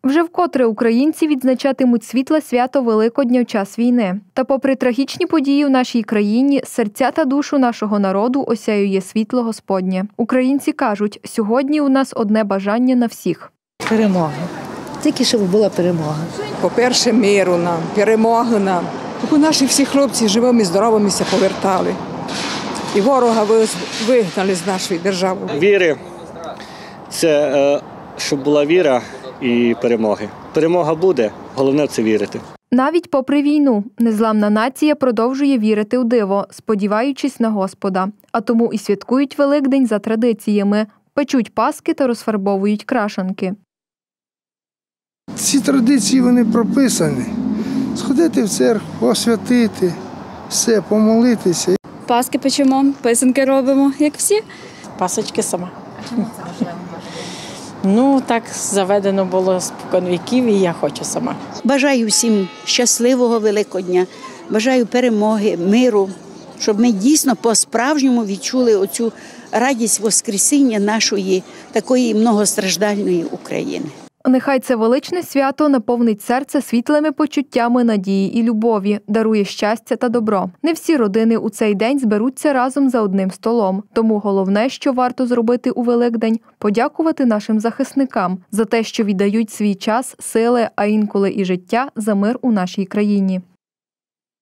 Вже вкотре українці відзначатимуть світле свято Великодня в час війни. Та попри трагічні події в нашій країні, серця та душу нашого народу осяює світло Господнє. Українці кажуть, сьогодні у нас одне бажання на всіх. Перемога. Тільки щоб була перемога. По-перше, миру нам, перемоги нам. Щоб наші всі хлопці живими, здоровими се повертали. І ворога вигнали з нашої держави. Віри – це щоб була віра і перемоги. Перемога буде, головне – це вірити. Навіть попри війну, незламна нація продовжує вірити у диво, сподіваючись на Господа. А тому і святкують Великдень за традиціями, печуть паски та розфарбовують крашанки. Ці традиції, вони прописані. Сходити в церкву, освятити, все, помолитися. Паски печемо, писанки робимо, як всі. Пасочки сама. Ну, так заведено було спокон віків, і я хочу сама. Бажаю всім щасливого Великодня, бажаю перемоги, миру, щоб ми дійсно по-справжньому відчули оцю радість Воскресіння нашої такої многостраждальної України. Нехай це величне свято наповнить серце світлими почуттями надії і любові, дарує щастя та добро. Не всі родини у цей день зберуться разом за одним столом. Тому головне, що варто зробити у Великдень – подякувати нашим захисникам за те, що віддають свій час, сили, а інколи і життя за мир у нашій країні.